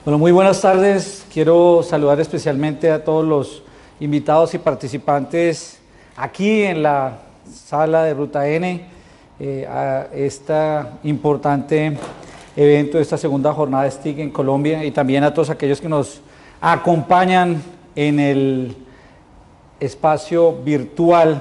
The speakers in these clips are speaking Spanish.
Bueno, muy buenas tardes. Quiero saludar especialmente a todos los invitados y participantes aquí en la sala de Ruta N, a este importante evento, esta segunda jornada de STIC en Colombia, y también a todos aquellos que nos acompañan en el espacio virtual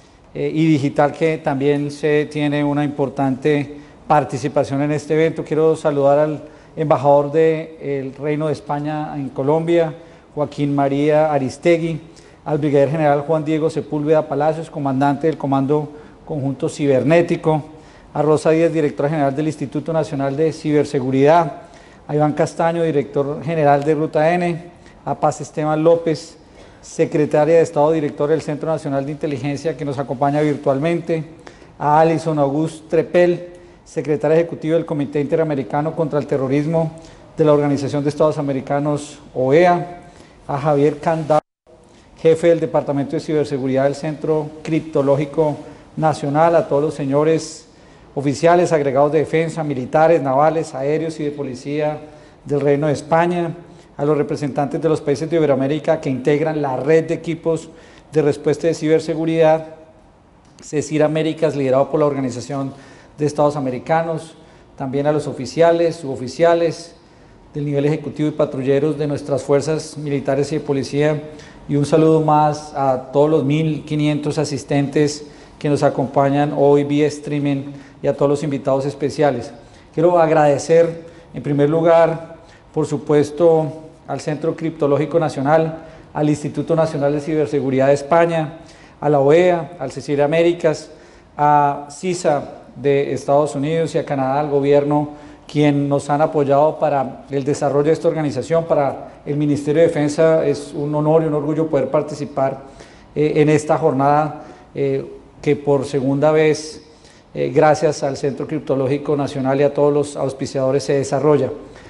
y digital, que también se tiene una importante participación en este evento. Quiero saludar al embajador del Reino de España en Colombia, Joaquín María Aristegui, al brigadier general Juan Diego Sepúlveda Palacios, comandante del Comando Conjunto Cibernético, a Rosa Díaz, directora general del Instituto Nacional de Ciberseguridad, a Iván Castaño, director general de Ruta N, a Paz Esteban López, secretaria de Estado, directora del Centro Nacional de Inteligencia, que nos acompaña virtualmente, a Alison August Trepel, secretaria ejecutiva del Comité Interamericano contra el Terrorismo de la Organización de Estados Americanos, OEA, a Javier Candado, jefe del Departamento de Ciberseguridad del Centro Criptológico Nacional, a todos los señores oficiales, agregados de defensa, militares, navales, aéreos y de policía del Reino de España, a los representantes de los países de Iberoamérica que integran la red de equipos de respuesta de ciberseguridad, CECIR Américas, liderado por la Organización de Estados Americanos, también a los oficiales, suboficiales del nivel ejecutivo y patrulleros de nuestras fuerzas militares y de policía, y un saludo más a todos los 1.500 asistentes que nos acompañan hoy vía streaming, y a todos los invitados especiales. Quiero agradecer en primer lugar, por supuesto, al Centro Criptológico Nacional, al Instituto Nacional de Ciberseguridad de España, a la OEA, al CECIR Américas, a CISA de Estados Unidos y a Canadá, al gobierno, quien nos han apoyado para el desarrollo de esta organización. Para el Ministerio de Defensa es un honor y un orgullo poder participar en esta jornada que por segunda vez, gracias al Centro Criptológico Nacional y a todos los auspiciadores, se desarrolla.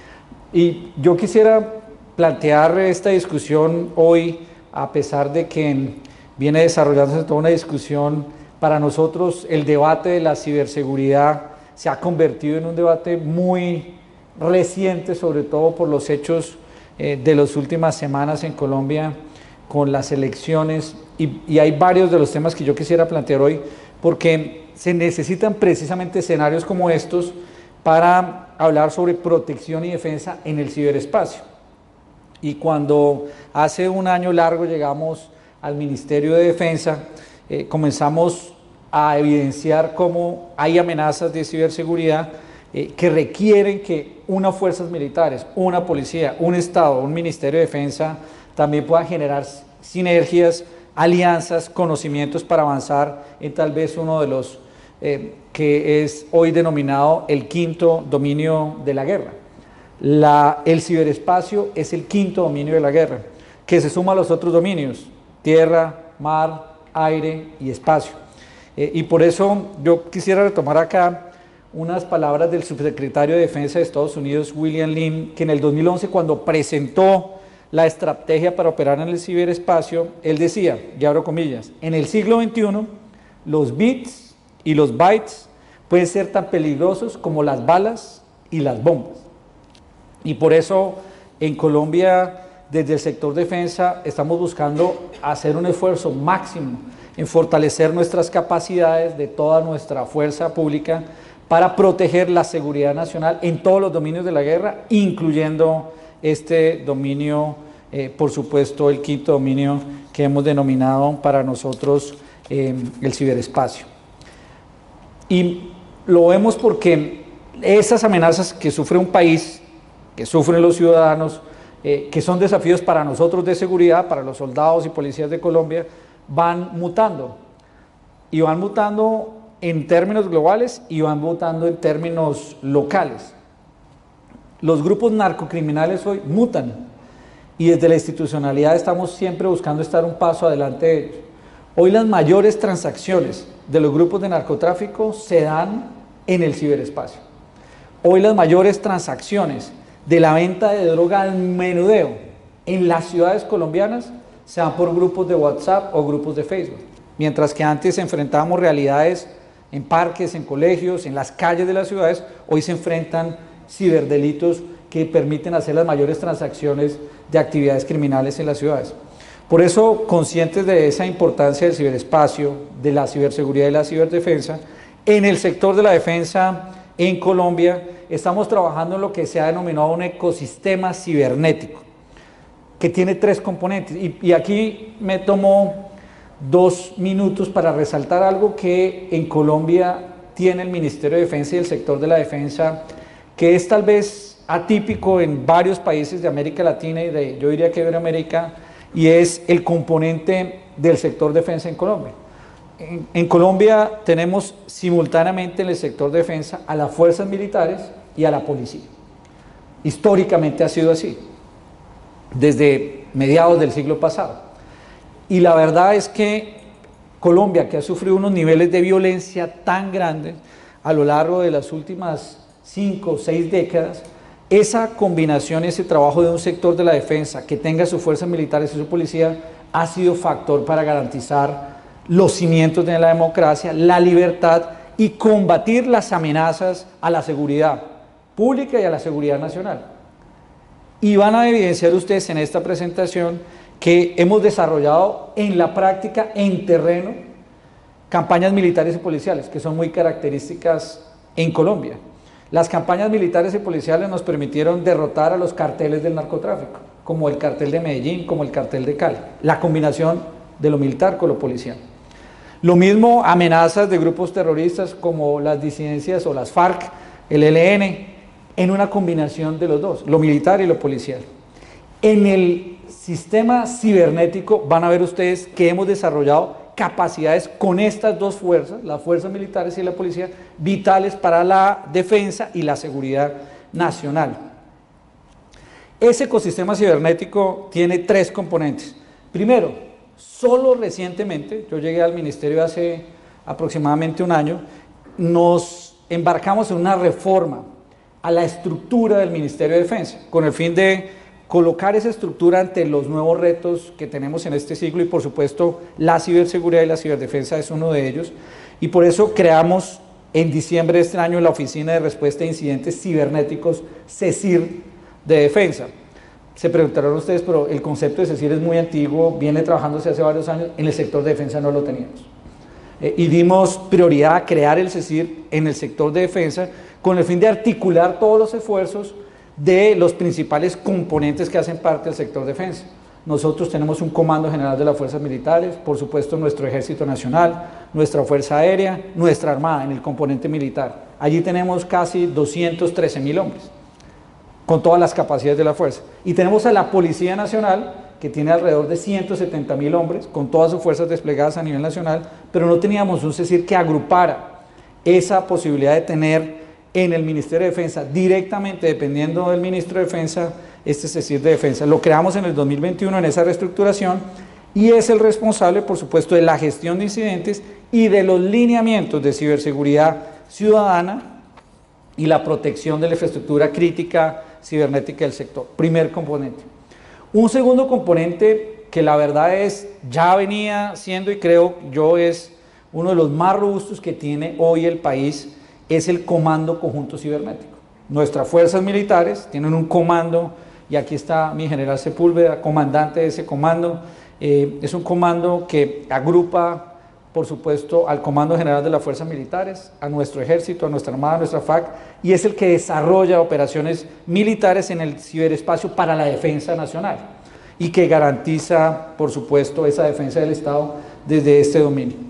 Y yo quisiera plantear esta discusión hoy, a pesar de que viene desarrollándose toda una discusión. Para nosotros el debate de la ciberseguridad se ha convertido en un debate muy reciente, sobre todo por los hechos de las últimas semanas en Colombia con las elecciones, y hay varios de los temas que yo quisiera plantear hoy, porque se necesitan precisamente escenarios como estos para hablar sobre protección y defensa en el ciberespacio. Y cuando hace un año largo llegamos al Ministerio de Defensa, comenzamos a evidenciar cómo hay amenazas de ciberseguridad que requieren que unas fuerzas militares, una policía, un Estado, un Ministerio de Defensa también puedan generar sinergias, alianzas, conocimientos para avanzar en tal vez uno de los que es hoy denominado el quinto dominio de la guerra. El ciberespacio es el quinto dominio de la guerra, que se suma a los otros dominios: tierra, mar, aire y espacio. Y por eso yo quisiera retomar acá unas palabras del subsecretario de Defensa de Estados Unidos, William Lynn, que en el 2011, cuando presentó la estrategia para operar en el ciberespacio, él decía, y abro comillas: en el siglo XXI los bits y los bytes pueden ser tan peligrosos como las balas y las bombas. Y por eso en Colombia, desde el sector defensa, estamos buscando hacer un esfuerzo máximo en fortalecer nuestras capacidades de toda nuestra fuerza pública para proteger la seguridad nacional en todos los dominios de la guerra, incluyendo este dominio, por supuesto, el quinto dominio que hemos denominado para nosotros el ciberespacio. Y lo vemos porque esas amenazas que sufre un país, que sufren los ciudadanos, que son desafíos para nosotros de seguridad, para los soldados y policías de Colombia, van mutando, y van mutando en términos globales y van mutando en términos locales. Los grupos narcocriminales hoy mutan, y desde la institucionalidad estamos siempre buscando estar un paso adelante de ellos. Hoy las mayores transacciones de los grupos de narcotráfico se dan en el ciberespacio. Hoy las mayores transacciones de la venta de droga al menudeo en las ciudades colombianas se dan por grupos de WhatsApp o grupos de Facebook, mientras que antes enfrentábamos realidades en parques, en colegios, en las calles de las ciudades. Hoy se enfrentan ciberdelitos que permiten hacer las mayores transacciones de actividades criminales en las ciudades. Por eso, conscientes de esa importancia del ciberespacio, de la ciberseguridad y la ciberdefensa, en el sector de la defensa en Colombia estamos trabajando en lo que se ha denominado un ecosistema cibernético, que tiene 3 componentes. Y aquí me tomo 2 minutos para resaltar algo que en Colombia tiene el Ministerio de Defensa y el sector de la defensa, que es tal vez atípico en varios países de América Latina y yo diría que de Iberoamérica, y es el componente del sector defensa en Colombia. En Colombia tenemos simultáneamente en el sector defensa a las fuerzas militares y a la policía. Históricamente ha sido así, desde mediados del siglo pasado. Y la verdad es que Colombia, que ha sufrido unos niveles de violencia tan grandes a lo largo de las últimas 5 o 6 décadas, esa combinación, ese trabajo de un sector de la defensa que tenga sus fuerzas militares y su policía, ha sido factor para garantizar los cimientos de la democracia, la libertad y combatir las amenazas a la seguridad pública y a la seguridad nacional. Y van a evidenciar ustedes en esta presentación que hemos desarrollado en la práctica, en terreno, campañas militares y policiales, que son muy características en Colombia. Las campañas militares y policiales nos permitieron derrotar a los carteles del narcotráfico, como el cartel de Medellín, como el cartel de Cali, la combinación de lo militar con lo policial. Lo mismo amenazas de grupos terroristas como las disidencias o las FARC, el ELN, en una combinación de los dos, lo militar y lo policial. En el sistema cibernético van a ver ustedes que hemos desarrollado capacidades con estas 2 fuerzas, las fuerzas militares y la policía, vitales para la defensa y la seguridad nacional. Ese ecosistema cibernético tiene 3 componentes. Primero, solo recientemente, yo llegué al ministerio hace aproximadamente un año, nos embarcamos en una reforma a la estructura del Ministerio de Defensa, con el fin de colocar esa estructura ante los nuevos retos que tenemos en este siglo y por supuesto la ciberseguridad y la ciberdefensa es uno de ellos, y por eso creamos en diciembre de este año la Oficina de Respuesta a Incidentes Cibernéticos CECIR de Defensa. Se preguntarán ustedes, pero el concepto de CECIR es muy antiguo, viene trabajándose hace varios años, en el sector de defensa no lo teníamos. Y dimos prioridad a crear el CECIR en el sector de defensa con el fin de articular todos los esfuerzos de los principales componentes que hacen parte del sector defensa. Nosotros tenemos un Comando General de las Fuerzas Militares, por supuesto nuestro Ejército Nacional, nuestra Fuerza Aérea, nuestra Armada en el componente militar. Allí tenemos casi 213.000 hombres, con todas las capacidades de la fuerza. Y tenemos a la Policía Nacional, que tiene alrededor de 170.000 hombres, con todas sus fuerzas desplegadas a nivel nacional, pero no teníamos un CECIR que agrupara esa posibilidad de tener en el Ministerio de Defensa, directamente dependiendo del Ministro de Defensa, este CECIR de Defensa. Lo creamos en el 2021 en esa reestructuración y es el responsable, por supuesto, de la gestión de incidentes y de los lineamientos de ciberseguridad ciudadana y la protección de la infraestructura crítica cibernética del sector. Primer componente. Un segundo componente que la verdad es, ya venía siendo y creo yo es uno de los más robustos que tiene hoy el país, es el Comando Conjunto Cibernético. Nuestras fuerzas militares tienen un comando, y aquí está mi general Sepúlveda, comandante de ese comando. Es un comando que agrupa, por supuesto, al Comando General de las Fuerzas Militares, a nuestro Ejército, a nuestra Armada, a nuestra FAC, y es el que desarrolla operaciones militares en el ciberespacio para la defensa nacional, y que garantiza, por supuesto, esa defensa del Estado desde este dominio.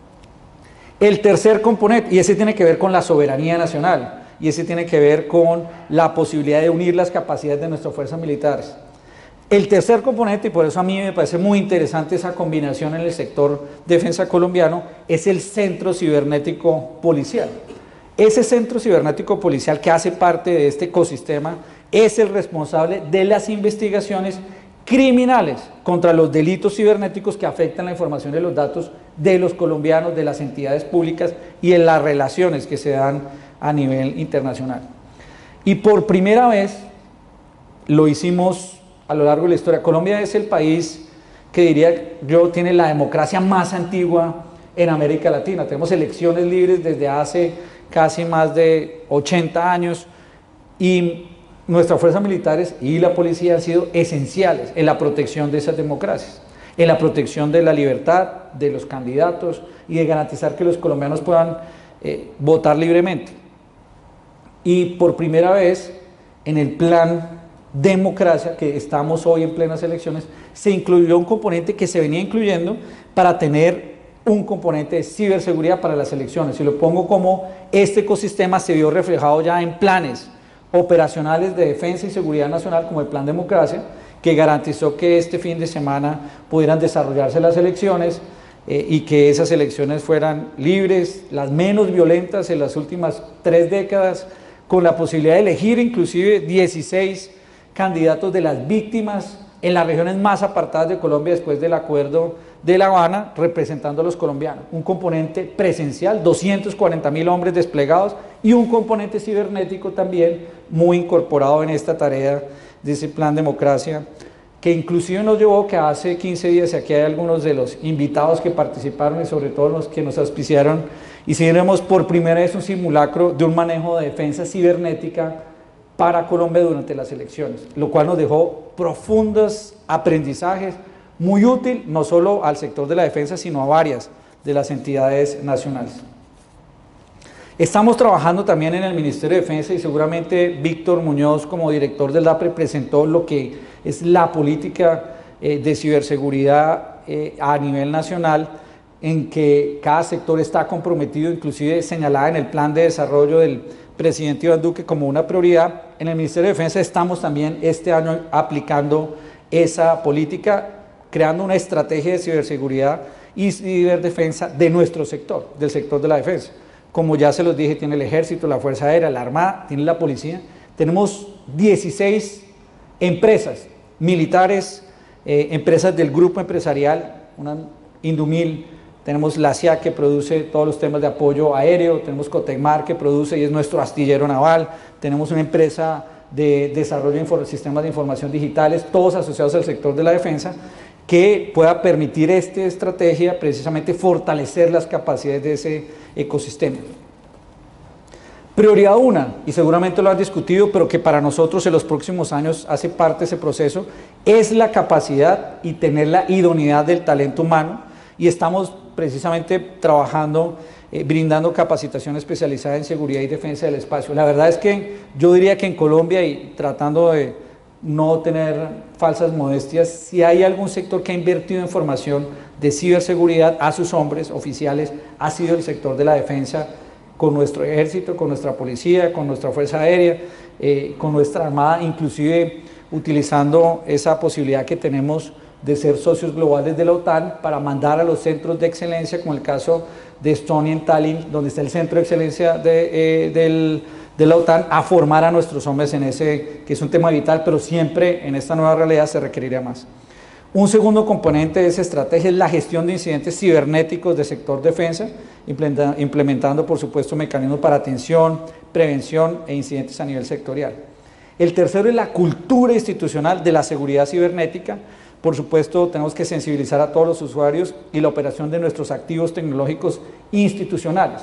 El tercer componente, y ese tiene que ver con la soberanía nacional, y ese tiene que ver con la posibilidad de unir las capacidades de nuestras fuerzas militares. El tercer componente, y por eso a mí me parece muy interesante esa combinación en el sector defensa colombiano, es el Centro Cibernético Policial. Ese Centro Cibernético Policial que hace parte de este ecosistema es el responsable de las investigaciones criminales contra los delitos cibernéticos que afectan la información y los datos de los colombianos, de las entidades públicas y en las relaciones que se dan a nivel internacional. Y por primera vez lo hicimos a lo largo de la historia. Colombia es el país que diría yo tiene la democracia más antigua en América Latina. Tenemos elecciones libres desde hace casi más de 80 años y nuestras fuerzas militares y la policía han sido esenciales en la protección de esas democracias, en la protección de la libertad de los candidatos y de garantizar que los colombianos puedan votar libremente. Y por primera vez en el plan democracia, que estamos hoy en plenas elecciones, se incluyó un componente que se venía incluyendo para tener un componente de ciberseguridad para las elecciones. Y lo pongo como este ecosistema se vio reflejado ya en planes operacionales de defensa y seguridad nacional, como el Plan Democracia, que garantizó que este fin de semana pudieran desarrollarse las elecciones y que esas elecciones fueran libres, las menos violentas en las últimas 3 décadas, con la posibilidad de elegir inclusive 16 candidatos de las víctimas en las regiones más apartadas de Colombia después del acuerdo de La Habana, representando a los colombianos. Un componente presencial, 240.000 hombres desplegados, y un componente cibernético también muy incorporado en esta tarea de ese Plan Democracia, que inclusive nos llevó que hace 15 días, y aquí hay algunos de los invitados que participaron y sobre todo los que nos auspiciaron, hicimos por primera vez un simulacro de un manejo de defensa cibernética para Colombia durante las elecciones, lo cual nos dejó profundos aprendizajes, muy útil no solo al sector de la defensa, sino a varias de las entidades nacionales. Estamos trabajando también en el Ministerio de Defensa y seguramente Víctor Muñoz, como director del DAPRE, presentó lo que es la política de ciberseguridad a nivel nacional, en que cada sector está comprometido, inclusive señalada en el plan de desarrollo del presidente Iván Duque como una prioridad. En el Ministerio de Defensa estamos también este año aplicando esa política, creando una estrategia de ciberseguridad y ciberdefensa de nuestro sector, del sector de la defensa. Como ya se los dije, tiene el Ejército, la Fuerza Aérea, la Armada, tiene la Policía. Tenemos 16 empresas militares, empresas del grupo empresarial, una Indumil, tenemos la CIA que produce todos los temas de apoyo aéreo, tenemos Cotecmar que produce y es nuestro astillero naval, tenemos una empresa de desarrollo de sistemas de información digitales, todos asociados al sector de la defensa, que pueda permitir esta estrategia precisamente fortalecer las capacidades de ese ecosistema. Prioridad 1, y seguramente lo han discutido, pero que para nosotros en los próximos años hace parte de ese proceso, es la capacidad y tener la idoneidad del talento humano, y estamos precisamente trabajando, brindando capacitación especializada en seguridad y defensa del espacio. La verdad es que yo diría que en Colombia, y tratando de no tener falsas modestias, si hay algún sector que ha invertido en formación de ciberseguridad a sus hombres oficiales, ha sido el sector de la defensa, con nuestro ejército, con nuestra policía, con nuestra fuerza aérea, con nuestra armada, inclusive utilizando esa posibilidad que tenemos de ser socios globales de la OTAN para mandar a los centros de excelencia, como el caso de Estonia en Tallinn, donde está el centro de excelencia de la OTAN, a formar a nuestros hombres en ese, que es un tema vital, pero siempre en esta nueva realidad se requeriría más. Un segundo componente de esa estrategia es la gestión de incidentes cibernéticos del sector defensa, implementando por supuesto mecanismos para atención, prevención e incidentes a nivel sectorial. El tercero es la cultura institucional de la seguridad cibernética. Por supuesto, tenemos que sensibilizar a todos los usuarios y la operación de nuestros activos tecnológicos institucionales.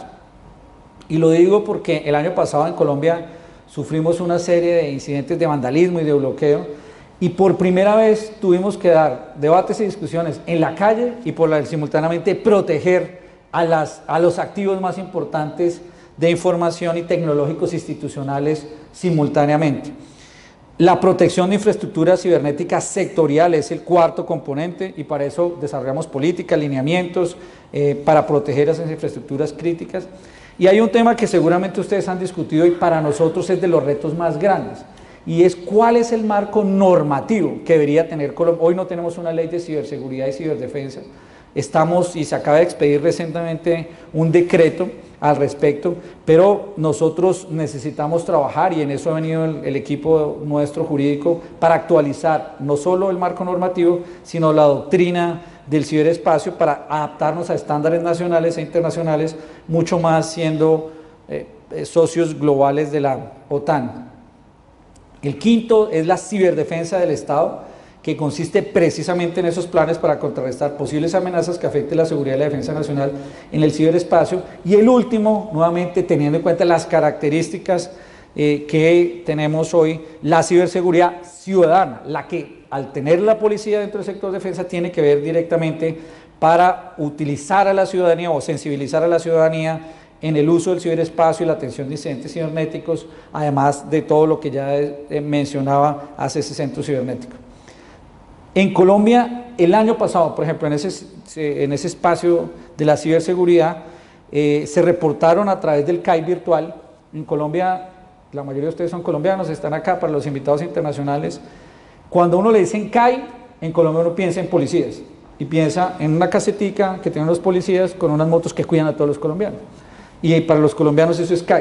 Y lo digo porque el año pasado en Colombia sufrimos una serie de incidentes de vandalismo y de bloqueo, y por primera vez tuvimos que dar debates y discusiones en la calle y simultáneamente proteger a los activos más importantes de información y tecnológicos institucionales simultáneamente. La protección de infraestructura cibernética sectorial es el cuarto componente, y para eso desarrollamos políticas, lineamientos para proteger esas infraestructuras críticas. Y hay un tema que seguramente ustedes han discutido y para nosotros es de los retos más grandes, y es cuál es el marco normativo que debería tener Colombia. Hoy no tenemos una ley de ciberseguridad y ciberdefensa, y se acaba de expedir recientemente un decreto al respecto, pero nosotros necesitamos trabajar, y en eso ha venido el equipo nuestro jurídico, para actualizar no solo el marco normativo, sino la doctrina del ciberespacio para adaptarnos a estándares nacionales e internacionales, mucho más siendo socios globales de la OTAN. El quinto es la ciberdefensa del Estado, que consiste precisamente en esos planes para contrarrestar posibles amenazas que afecten la seguridad y la defensa nacional en el ciberespacio. Y el último, nuevamente teniendo en cuenta las características que tenemos hoy, la ciberseguridad ciudadana, la que al tener la policía dentro del sector defensa tiene que ver directamente para utilizar a la ciudadanía o sensibilizar a la ciudadanía en el uso del ciberespacio y la atención de incidentes cibernéticos, además de todo lo que ya mencionaba hace ese centro cibernético. En Colombia, el año pasado, por ejemplo, en ese espacio de la ciberseguridad, se reportaron a través del CAI virtual. En Colombia, la mayoría de ustedes son colombianos, están acá para los invitados internacionales. Cuando uno le dice CAI, en Colombia uno piensa en policías y piensa en una casetica que tienen los policías con unas motos que cuidan a todos los colombianos. Y para los colombianos eso es CAI.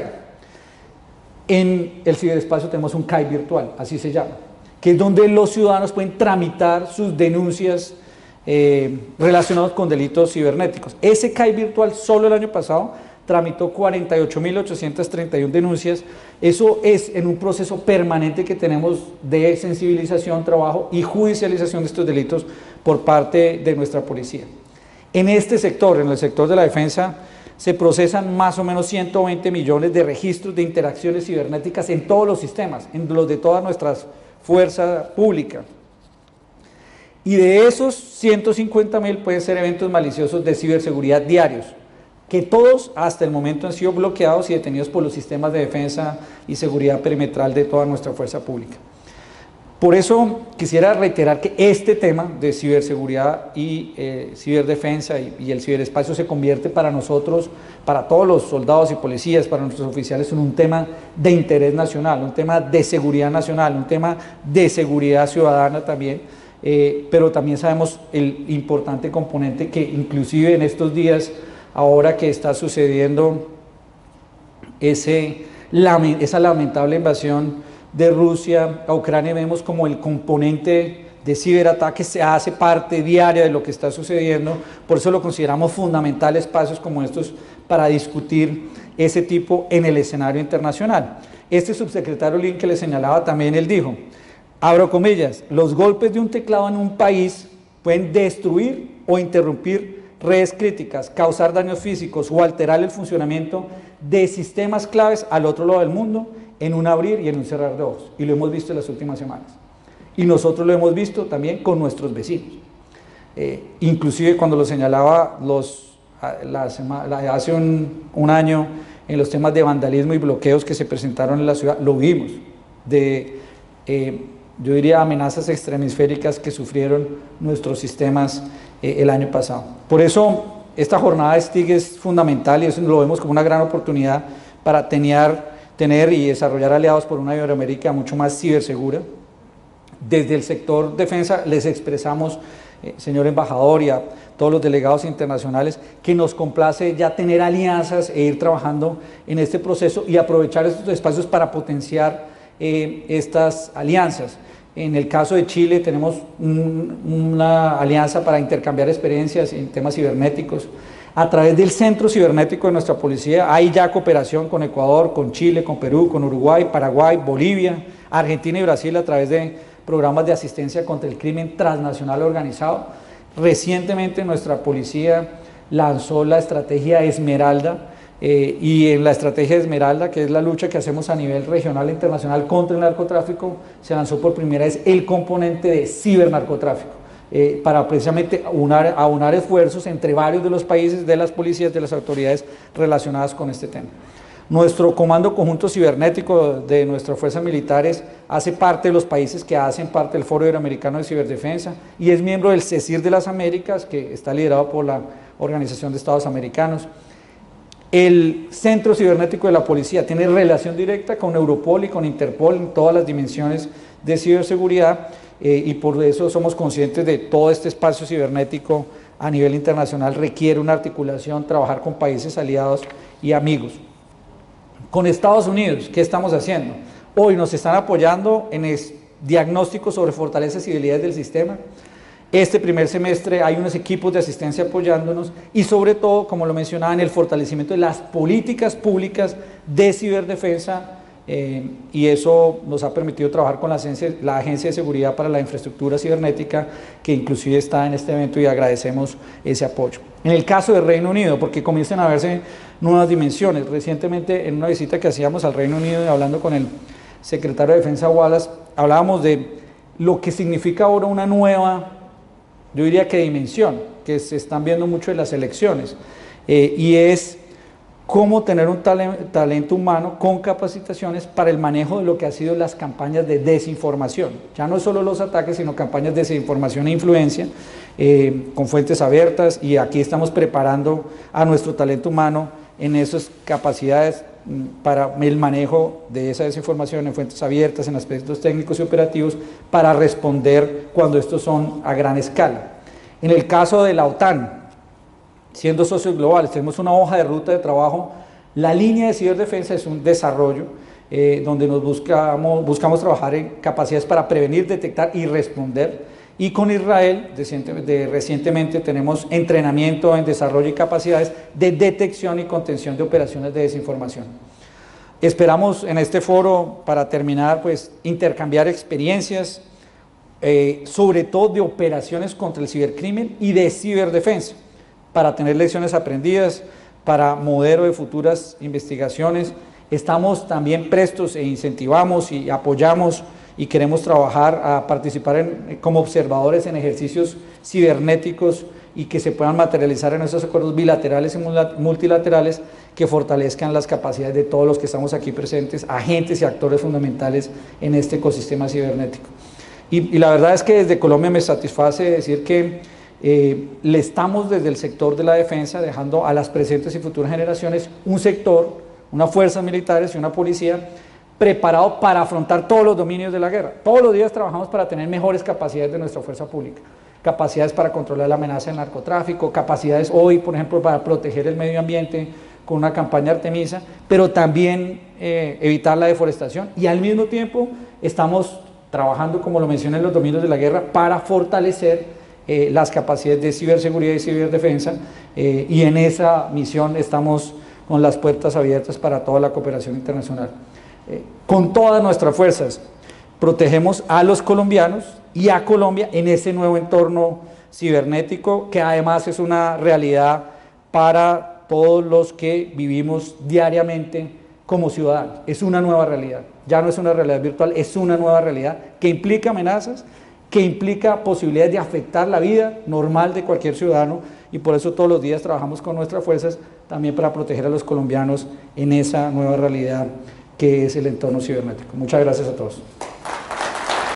En el ciberespacio tenemos un CAI virtual, así se llama, que es donde los ciudadanos pueden tramitar sus denuncias relacionadas con delitos cibernéticos. Ese CAI virtual solo el año pasado tramitó 48.831 denuncias. Eso es en un proceso permanente que tenemos de sensibilización, trabajo y judicialización de estos delitos por parte de nuestra policía. En este sector, en el sector de la defensa, se procesan más o menos 120 millones de registros de interacciones cibernéticas en todos los sistemas, en los de todas nuestras fuerzas públicas. Y de esos 150.000 pueden ser eventos maliciosos de ciberseguridad diarios, que todos hasta el momento han sido bloqueados y detenidos por los sistemas de defensa y seguridad perimetral de toda nuestra fuerza pública. Por eso quisiera reiterar que este tema de ciberseguridad y ciberdefensa y el ciberespacio se convierte para nosotros, para todos los soldados y policías, para nuestros oficiales, en un tema de interés nacional, un tema de seguridad nacional, un tema de seguridad ciudadana también, pero también sabemos el importante componente que inclusive en estos días, ahora que está sucediendo esa lamentable invasión de Rusia a Ucrania, vemos como el componente de ciberataques se hace parte diaria de lo que está sucediendo. Por eso lo consideramos fundamental espacios como estos para discutir ese tipo en el escenario internacional. Este subsecretario Lin que le señalaba también, él dijo, abro comillas, los golpes de un teclado en un país pueden destruir o interrumpir redes críticas, causar daños físicos o alterar el funcionamiento de sistemas claves al otro lado del mundo en un abrir y en un cerrar de ojos, y lo hemos visto en las últimas semanas, y nosotros lo hemos visto también con nuestros vecinos, inclusive cuando lo señalaba hace un año en los temas de vandalismo y bloqueos que se presentaron en la ciudad, lo vimos, yo diría amenazas extremisféricas que sufrieron nuestros sistemas el año pasado. Por eso esta jornada de STIG es fundamental y eso lo vemos como una gran oportunidad para tener y desarrollar aliados por una Iberoamérica mucho más cibersegura. Desde el sector defensa les expresamos, señor embajador, y a todos los delegados internacionales, que nos complace ya tener alianzas e ir trabajando en este proceso y aprovechar estos espacios para potenciar estas alianzas. En el caso de Chile tenemos una alianza para intercambiar experiencias en temas cibernéticos. A través del centro cibernético de nuestra policía hay ya cooperación con Ecuador, con Chile, con Perú, con Uruguay, Paraguay, Bolivia, Argentina y Brasil a través de programas de asistencia contra el crimen transnacional organizado. Recientemente nuestra policía lanzó la estrategia Esmeralda y en la estrategia Esmeralda, que es la lucha que hacemos a nivel regional e internacional contra el narcotráfico, se lanzó por primera vez el componente de cibernarcotráfico. Para precisamente aunar esfuerzos entre varios de los países, de las policías, de las autoridades relacionadas con este tema. Nuestro Comando Conjunto Cibernético de nuestras fuerzas militares hace parte de los países que hacen parte del Foro Iberoamericano de Ciberdefensa y es miembro del CECIR de las Américas, que está liderado por la Organización de Estados Americanos. El Centro Cibernético de la Policía tiene relación directa con Europol y con Interpol en todas las dimensiones de ciberseguridad y por eso somos conscientes de todo este espacio cibernético a nivel internacional requiere una articulación, trabajar con países aliados y amigos. Con Estados Unidos, ¿qué estamos haciendo? Hoy nos están apoyando en diagnósticos sobre fortalezas y debilidades del sistema. Este primer semestre hay unos equipos de asistencia apoyándonos y sobre todo, como lo mencionaba, en el fortalecimiento de las políticas públicas de ciberdefensa y eso nos ha permitido trabajar con la Agencia de Seguridad para la Infraestructura Cibernética, que inclusive está en este evento y agradecemos ese apoyo. En el caso del Reino Unido, porque comienzan a verse nuevas dimensiones. Recientemente, en una visita que hacíamos al Reino Unido y hablando con el secretario de Defensa Wallace, hablábamos de lo que significa ahora una nueva, yo diría que dimensión, que se están viendo mucho en las elecciones, y es cómo tener un talento humano con capacitaciones para el manejo de lo que han sido las campañas de desinformación. Ya no solo los ataques, sino campañas de desinformación e influencia, con fuentes abiertas, y aquí estamos preparando a nuestro talento humano en esas capacidades para el manejo de esa desinformación en fuentes abiertas, en aspectos técnicos y operativos, para responder cuando estos son a gran escala. En el caso de la OTAN, siendo socios globales, tenemos una hoja de ruta de trabajo. La línea de ciberdefensa es un desarrollo donde buscamos trabajar en capacidades para prevenir, detectar y responder. Y con Israel, recientemente tenemos entrenamiento en desarrollo y capacidades de detección y contención de operaciones de desinformación. Esperamos en este foro, para terminar, pues intercambiar experiencias, sobre todo de operaciones contra el cibercrimen y de ciberdefensa, para tener lecciones aprendidas, para modelo de futuras investigaciones. Estamos también prestos e incentivamos y apoyamos y queremos trabajar a participar como observadores en ejercicios cibernéticos y que se puedan materializar en esos acuerdos bilaterales y multilaterales que fortalezcan las capacidades de todos los que estamos aquí presentes, agentes y actores fundamentales en este ecosistema cibernético. Y la verdad es que desde Colombia me satisface decir que le estamos desde el sector de la defensa dejando a las presentes y futuras generaciones un sector, unas fuerzas militares y una policía preparado para afrontar todos los dominios de la guerra. Todos los días trabajamos para tener mejores capacidades de nuestra fuerza pública, capacidades para controlar la amenaza del narcotráfico, capacidades hoy, por ejemplo, para proteger el medio ambiente con una campaña Artemisa, pero también evitar la deforestación, y al mismo tiempo estamos trabajando, como lo mencioné, en los dominios de la guerra para fortalecer las capacidades de ciberseguridad y ciberdefensa, y en esa misión estamos con las puertas abiertas para toda la cooperación internacional. Con todas nuestras fuerzas protegemos a los colombianos y a Colombia en ese nuevo entorno cibernético, que además es una realidad para todos los que vivimos diariamente como ciudadanos. Es una nueva realidad, ya no es una realidad virtual, es una nueva realidad que implica amenazas, que implica posibilidades de afectar la vida normal de cualquier ciudadano, y por eso todos los días trabajamos con nuestras fuerzas también para proteger a los colombianos en esa nueva realidad que es el entorno cibernético. Muchas gracias a todos.